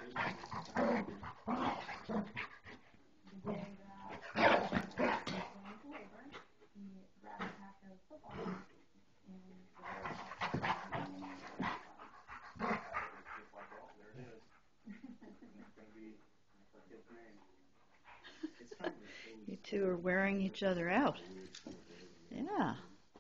You two are wearing each other out. Yeah.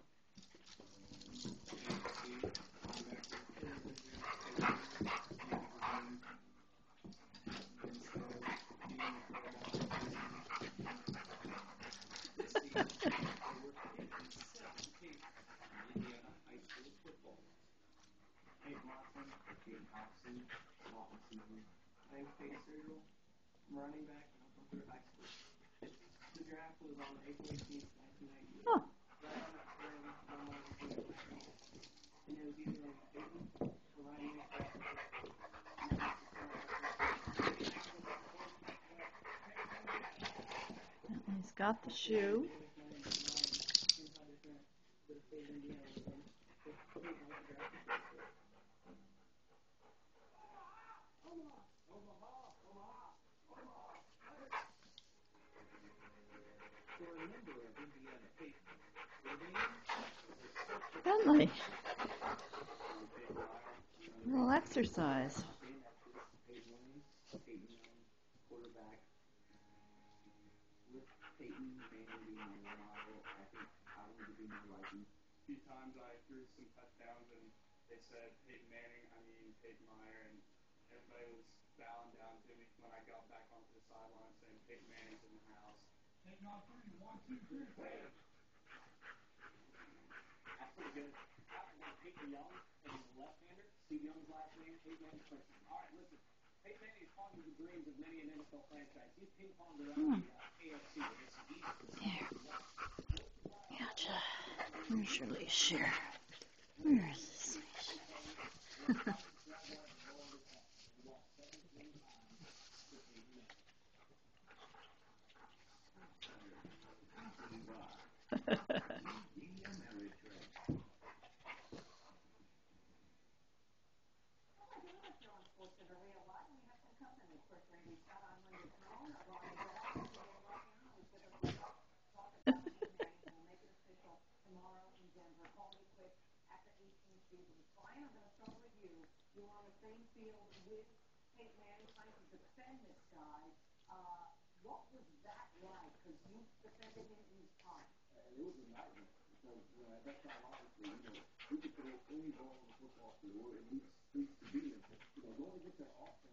Huh. He's got the shoe. Bentley. A little exercise. Few times I threw some touchdowns and they said Peyton Manning, I mean Peyton Meyer, and everybody was bowing down to me when I got back onto the sideline saying Peyton Manning's in the house. Taking on three, 1, 2, 3, Peyton. That's pretty good. Peyton Young, and he's a left-hander. Steve Young's last name, Peyton Manning's first name. All right, listen. Peyton Manning has pondered the dreams of many an NFL franchise. He's ping-ponged around the AFC with this East. Gotcha. Where's your leash here? Where is this leash? What was that like? Because you defended him in his time. It was a nightmare. Because, at that time, obviously, we could throw any ball on the football field, or at least to beat him. Going against that offense,